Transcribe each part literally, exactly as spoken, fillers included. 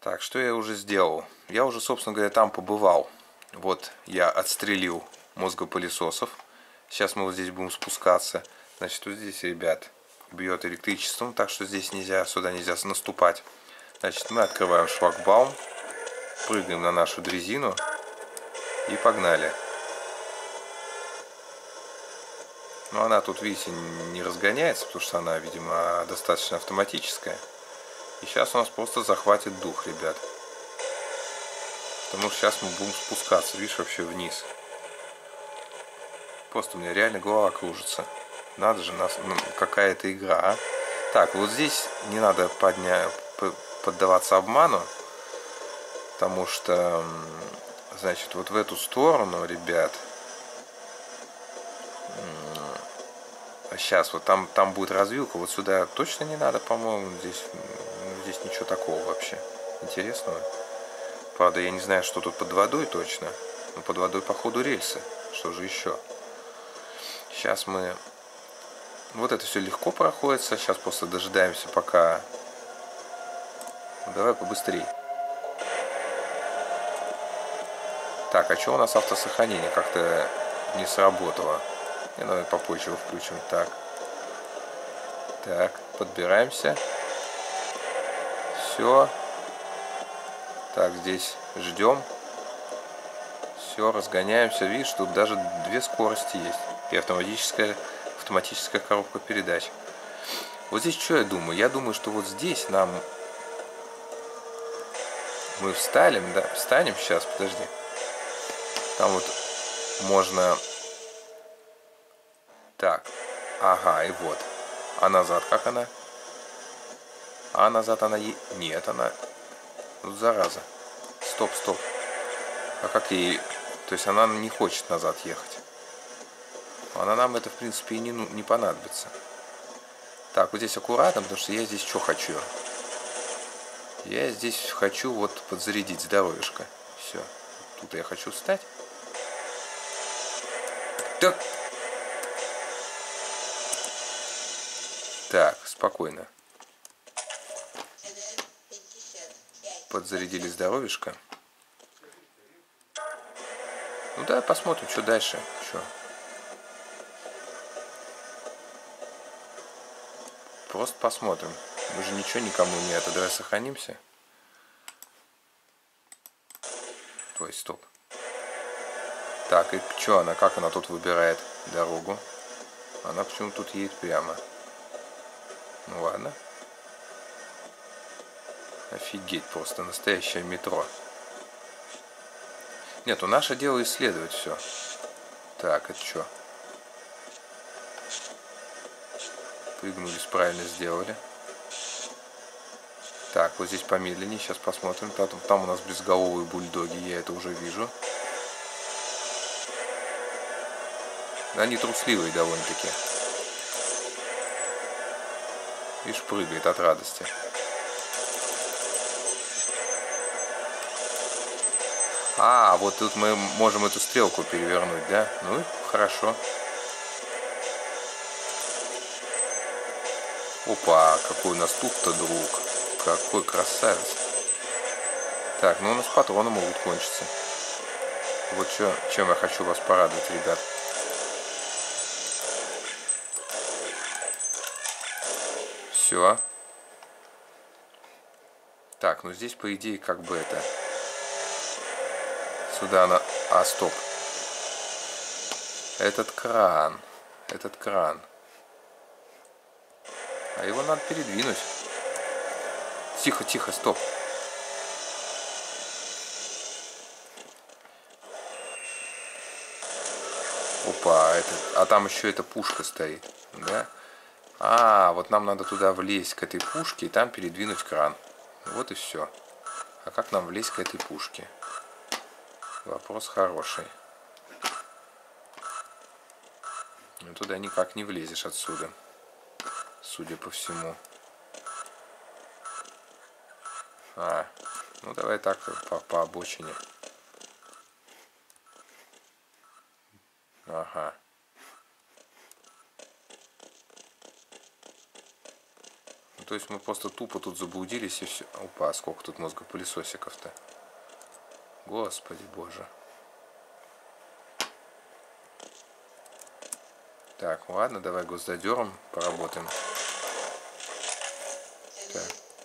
Так, что я уже сделал? Я уже, собственно говоря, там побывал. Вот я отстрелил мозгопылесосов. Сейчас мы вот здесь будем спускаться. Значит, вот здесь, ребят, бьет электричеством, так что здесь нельзя, сюда нельзя наступать. Значит, мы открываем шлагбаум, прыгаем на нашу дрезину и погнали. Но она тут, видите, не разгоняется, потому что она, видимо, достаточно автоматическая. И сейчас у нас просто захватит дух, ребят. Потому что сейчас мы будем спускаться, видишь, вообще вниз. Просто у меня реально голова кружится. Надо же, нас, ну, какая-то игра, а? Так, вот здесь не надо подня... поддаваться обману. Потому что, значит, вот в эту сторону, ребят... Сейчас вот там, там будет развилка, вот сюда точно не надо, по-моему, здесь, здесь ничего такого вообще интересного. Правда, я не знаю, что тут под водой точно, но под водой, походу, рельсы. Что же еще? Сейчас мы... Вот это все легко проходится, сейчас просто дожидаемся, пока... Давай побыстрей. Так, а что у нас автосохранение как-то не сработало? И давай попозже его включим. Так. Так, подбираемся. Все. Так, здесь ждем. Все, разгоняемся. Видишь, тут даже две скорости есть. И автоматическая, автоматическая коробка передач. Вот здесь что я думаю? Я думаю, что вот здесь нам... Мы встанем, да? Встанем сейчас, подожди. Там вот можно... Так, ага, и вот. А назад как она? А назад она... Е... Нет, она... Вот зараза. Стоп, стоп. А как ей... То есть она не хочет назад ехать. Она нам это, в принципе, и не, ну, не понадобится. Так, вот здесь аккуратно, потому что я здесь что хочу? Я здесь хочу вот подзарядить здоровьишко. Все. Тут я хочу встать. Так... Так, спокойно. Подзарядили здоровьишко. Ну да, посмотрим, что дальше. Что? Просто посмотрим. Мы же ничего никому не это. Давай сохранимся. Ой, стоп. Так, и что она? Как она тут выбирает дорогу? Она почему-то тут едет прямо. Ну ладно. Офигеть, просто настоящее метро. Нет, ну наше дело исследовать все. Так, это что? Прыгнулись, правильно сделали. Так, вот здесь помедленнее, сейчас посмотрим. Там, там у нас безголовые бульдоги, я это уже вижу. Они трусливые довольно-таки. Видишь, прыгает от радости. А, вот тут мы можем эту стрелку перевернуть, да? Ну, хорошо. Опа, какой у нас тут-то друг. Какой красавец. Так, ну у нас патроны могут кончиться. Вот что, чем я хочу вас порадовать, ребят. Все. Так, ну здесь, по идее, как бы это... Сюда она... А, стоп. Этот кран. Этот кран. А его надо передвинуть. Тихо, тихо, стоп. Опа, это... А там еще эта пушка стоит, да? А, вот нам надо туда влезть к этой пушке и там передвинуть кран. Вот и все. А как нам влезть к этой пушке? Вопрос хороший. Ну, туда никак не влезешь отсюда, судя по всему. А, ну давай так по, по обочине. Ага. То есть мы просто тупо тут заблудились и все. Опа, сколько тут мозгопылесосиков-то. Господи боже. Так, ладно, давай гвоздодером поработаем. Так.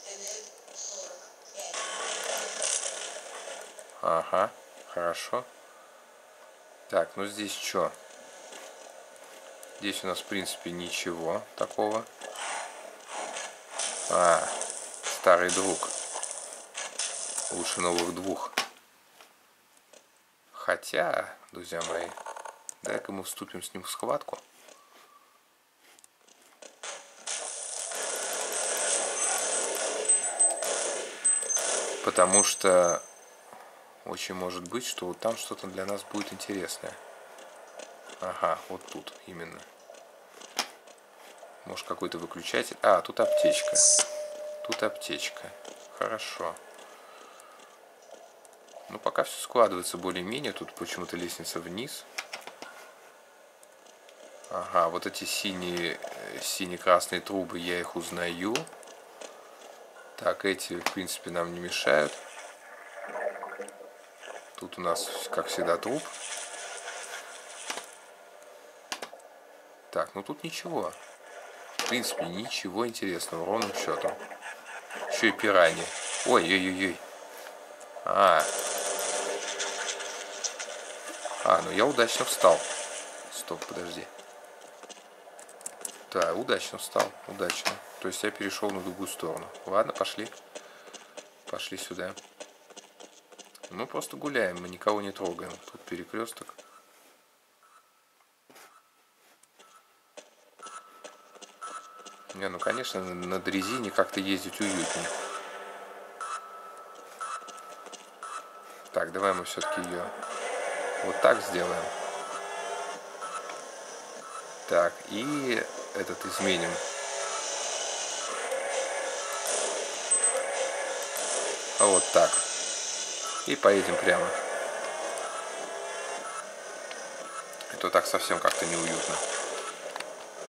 Ага, хорошо. Так, ну здесь что? Здесь у нас, в принципе, ничего такого. А, старый друг. Лучше новых двух. Хотя, друзья мои, дай-ка мы вступим с ним в схватку. Потому что очень может быть, что вот там что-то для нас будет интересное. Ага, вот тут именно. Может, какой-то выключатель. А, тут аптечка. Тут аптечка. Хорошо. Ну, пока все складывается более-менее. Тут почему-то лестница вниз. Ага, вот эти синие, сине-красные трубы, я их узнаю. Так, эти, в принципе, нам не мешают. Тут у нас, как всегда, труп. Так, ну тут ничего. В принципе, ничего интересного, ровным счетом. Еще и пираньи. Ой-ой-ой-ой. А. А, ну я удачно встал. Стоп, подожди. Да, удачно встал, удачно. То есть я перешел на другую сторону. Ладно, пошли. Пошли сюда. Мы просто гуляем, мы никого не трогаем. Тут перекресток. Не, ну конечно, на дрезине как-то ездить уютнее. Так, давай мы все-таки ее вот так сделаем. Так, и этот изменим. А вот так. И поедем прямо. Это так совсем как-то неуютно.